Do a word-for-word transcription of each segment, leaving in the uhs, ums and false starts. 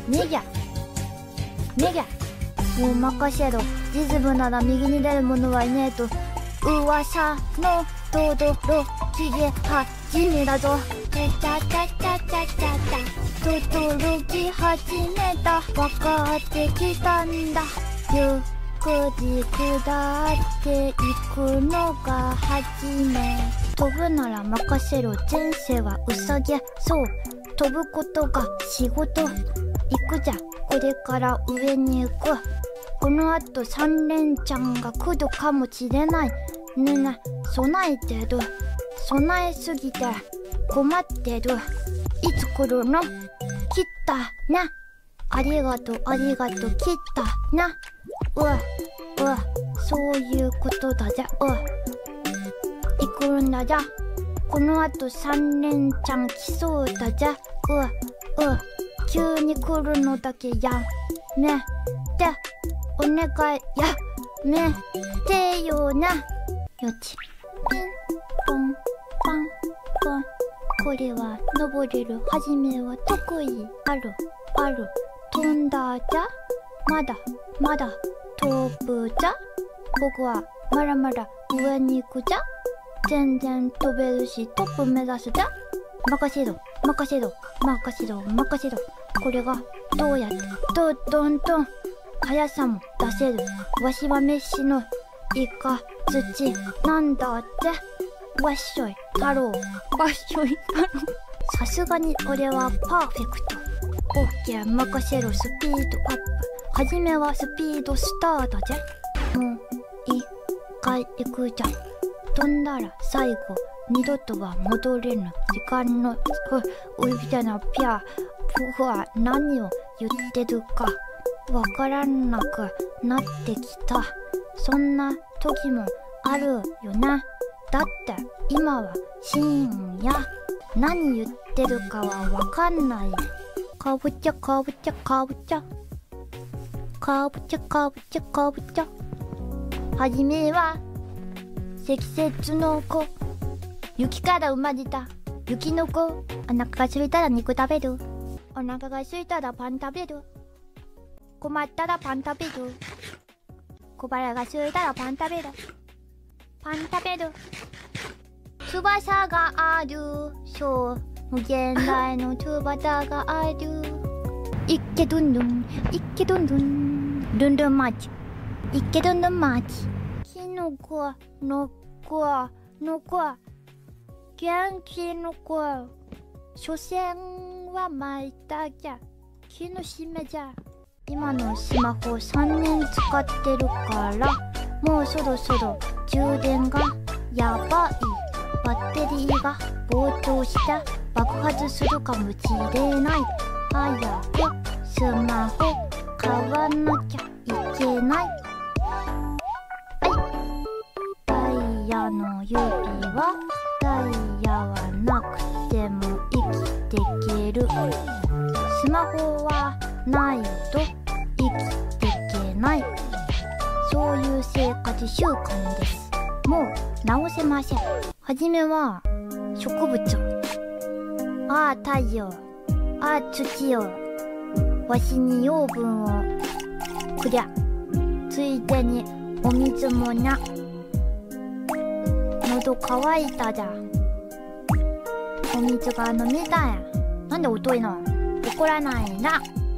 ねぎゃねぎゃ、もう任せろ。リズムなら右に出る者はいねえと噂のとどろきげ始めだぞ。チャチャチャチャチャチャチャとどろき始めた。分かってきたんだ。ゆっくり下っていくのが始め。飛ぶなら任せろ。前世はウサギ。そう飛ぶことが仕事。行くじゃこれから上に行く。このあと三連ちゃんが来るかもしれない。ねえねえ備えてる。備えすぎて困ってる。いつ来るの？来たな。ありがとうありがとう。来たな。うわうわ、そういうことだじゃ。うわ行くんだじゃ。このあと三連ちゃん来そうだじゃ。うわうわ、急に来るのだけやめてお願いやめてよな。よちピンポンパンポン。これは登れる。はじめは得意あるある。飛んだじゃ。まだまだ飛ぶじゃ。僕はまだまだ上に行くじゃ。全然飛べるしトップ目指すじゃ。任せろ任せろ任せろ任せろ。これがどうやってトントントン速さも出せる。わしは飯のイカ土なんだって。わっしょい太郎わっしょい太郎。さすがに俺はパーフェクト。オッケー任せろ。スピードアップ。はじめはスピードスターだぜ。もう一回行くじゃ。飛んだら最後二度とは戻れぬ時間のうみたいなピャ。僕は何を言ってるかわからなくなってきた。そんな時もあるよな。だって今は深夜。何言ってるかはわかんない。かぶちゃかぶちゃかぶちゃかぶちゃかぶちゃかぶちゃ。はじめは積雪の子。雪から生まれた雪の子。お腹が空いたら肉食べる。お腹が空いたらパン食べる。困ったらパン食べる。小腹が空いたらパン食べる。パン食べる。翼がある。そう無限大の翼がある。いっけどんどんいっけどんどんルンルンマーチ。いっけどんどんマーチ。キノコの子の子元気の子。所詮は巻いたじゃ。気の締めじゃ。今のスマホさんねん使ってるからもうそろそろ充電がやばい。バッテリーが膨張して爆発するかもしれない。早くスマホ買わなきゃいけない。ダイヤの指輪。ダイヤはなくても生きていける。スマホはないと生きていけない。そういう生活習慣です。もう直せません。はじめは植物。ああ太陽。ああ土よ。わしに養分をくりゃ。ついでにお水もな。喉乾いたじゃ。お水が飲みたい。なんで遅いの。怒らないな。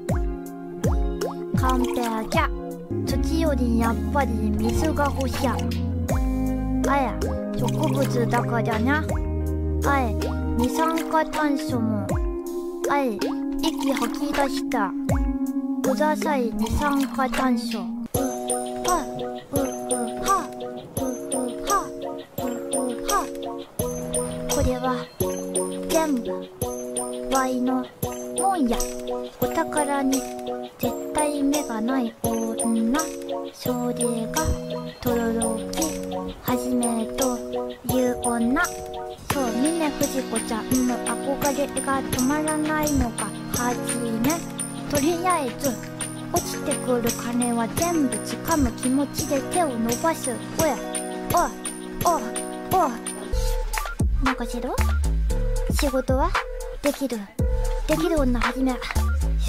完璧や。土よりやっぱり水が欲しや。あや植物だからな。あえ二酸化炭素もあえ息吐き出した。ください二酸化炭素。はううはううはううは。これは全部ワイのもんや。お宝に絶対目がない女。それがとろろきはじめという女。そう峰不二子ちゃんの憧れが止まらないのがはじめ。とりあえず落ちてくる金は全部掴む気持ちで手を伸ばす。おやおいおいおい任せろ。仕事はできるできる女はじめ。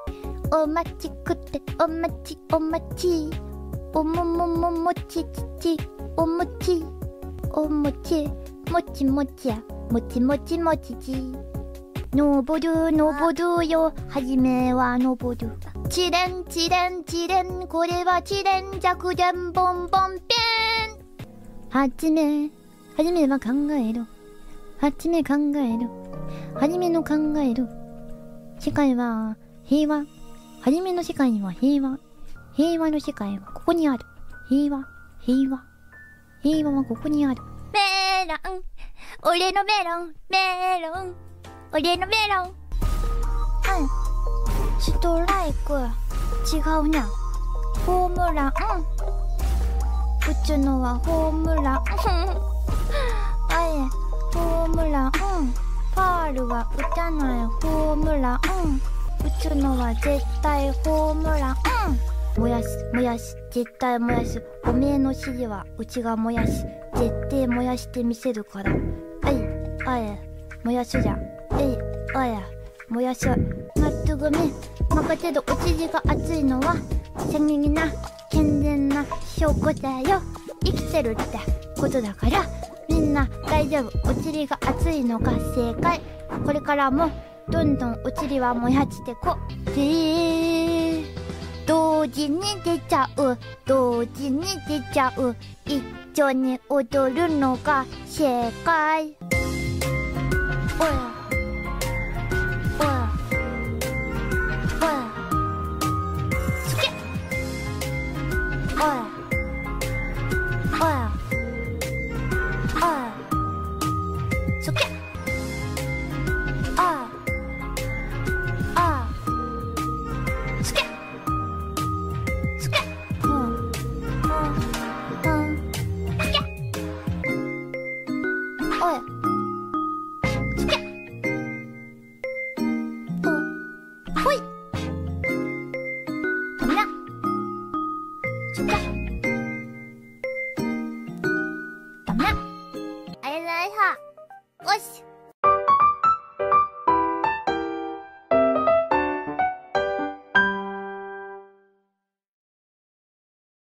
おまちくっておまちおまちおももももちちちおもちおもちもちもちやもちもちもちちのぼるのぼるよはじめはのぼるちれんちれんちれんこれはちれんじゃくじゃんぼんぼんぺんはじめはじめは考えるはじめ考えるはじめの考える世界は平和はじめの世界には平和平和の世界はここにある平和平和平和はここにあるメロン俺のメロンメロン俺のメロンうんストライク違うなホームラン打つのはホームランあえホームランファールは打たないホームラン打つのは絶対ホームラン燃やす燃やし絶対燃やすおめえの指示はうちが燃やし絶対燃やしてみせるからあいあえ燃やすじゃんえいあえ燃やすまっすぐめ任せるお尻が熱いのは鮮明な健全な証拠だよ生きてるってことだからみんな大丈夫お尻が熱いのが正解これからもどんどんお尻は燃やしてこで同時に出ちゃう同時に出ちゃう一緒に踊るのが正解おやおやおやつけおやおやおやつけああつけつけうんうんうんつけおや